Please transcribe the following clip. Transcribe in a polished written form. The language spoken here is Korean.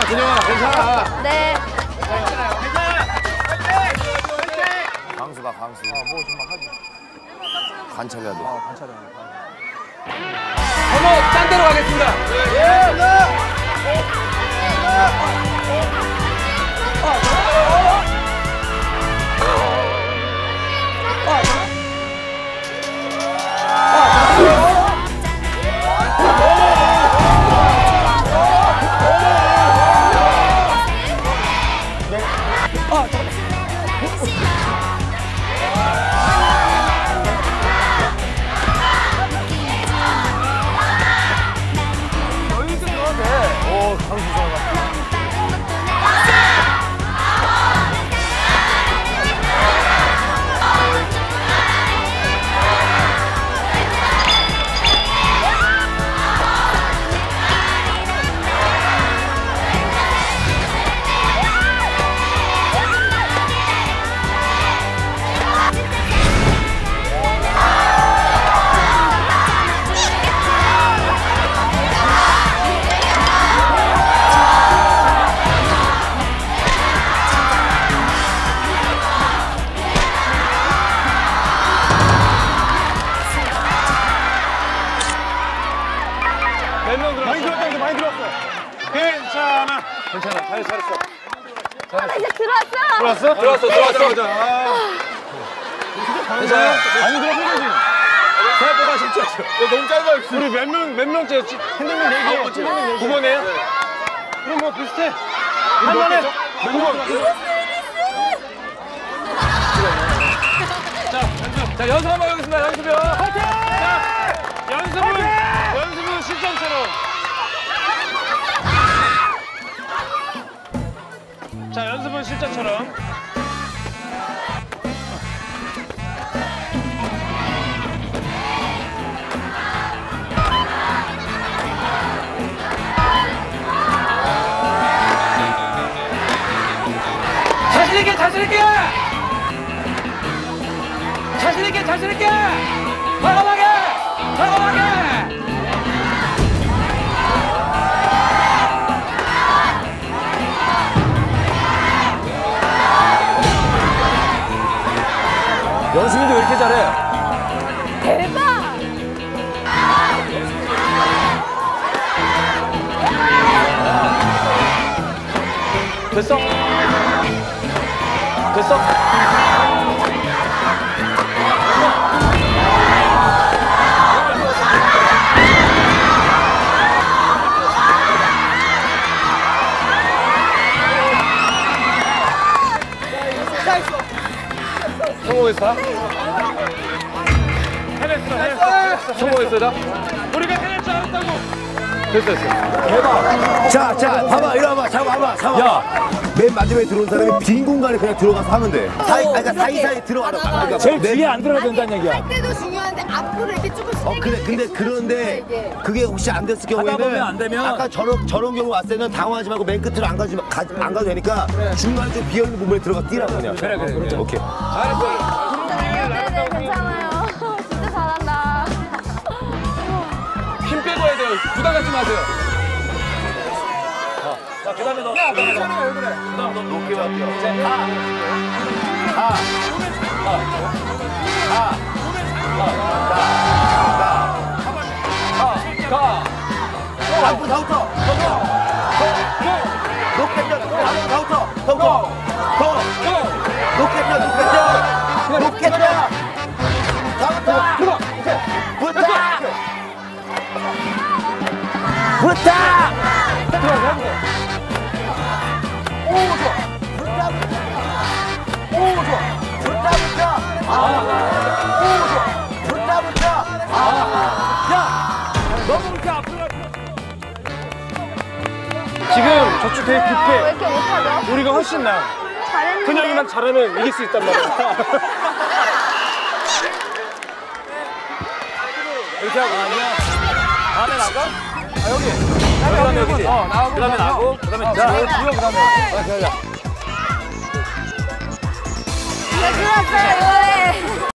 준영아, 괜찮아. 네. 광수 봐, 광수. 뭐 좀 막 하지. 관찰해야 돼. 관찰해. 번호 딴 데로 가겠습니다. 예. 괜찮아. 잘했어. 이제 들어왔어. 들어왔어. 괜찮아. 많이 들어온 거지. 생각보다 쉽지 않죠. 너무 짧아. 우리 몇 명째 핸드폰 얘기해. 9번이에요? 그럼 뭐 비슷해. 한 번에 9번. 자, 연습 한번 해보겠습니다. 연습이요. 화이팅! 자, 연습은 실전처럼. 자, 연습은 실전처럼. 자신 있게! 과감하게! 연습인데 왜 이렇게 잘해? 대박! 됐어? 성공했어? 해냈어. 성공했어, 나? 우리가 해낼 줄 알았다고. 됐어. 대박. 자, 봐봐, 이리 와봐. 잡아봐. 야, 맨 마지막에 들어온 사람이 빈 공간에 그냥 들어가서 하면 돼. 사이사이 들어가라고. 그러니까 제일 뒤에 안 들어가야 된다는 얘기야. 할 때도 중요한데 앞으로 이렇게 조금씩. 그런데 그게 혹시 안 됐을 경우에는 안 되면 아까 저런 경우 왔을 때는 당황하지 말고 맨 끝으로 안 가도 되니까 중간에 좀 비어있는 부분에 들어가 뛰라고 그냥. 그래. 오케이. 잘했어. 네네, 괜찮아요. 진짜 잘한다. 힘 빼고 해야 돼요. 부담 갖지 마세요. 자, 그 다음에 너. 야, 너 괜찮아. 왜 그래? 너 높게 갈게요. 다우터. 높게 뛰어. 다우터. 더. 높게 뛰어. 다우터. 붙어. 지금 저축 되게 왜 급해. 이렇게 못하죠? 우리가 훨씬 나아. 잘했는데. 근영이만 잘하면 이길 수 있단 말이야. 이렇게 하고. 다음에 나가? 여기. 그다음에 여기지. 그다음에 나고. 그다음에 자, 그다음에. 네, 들어왔어요.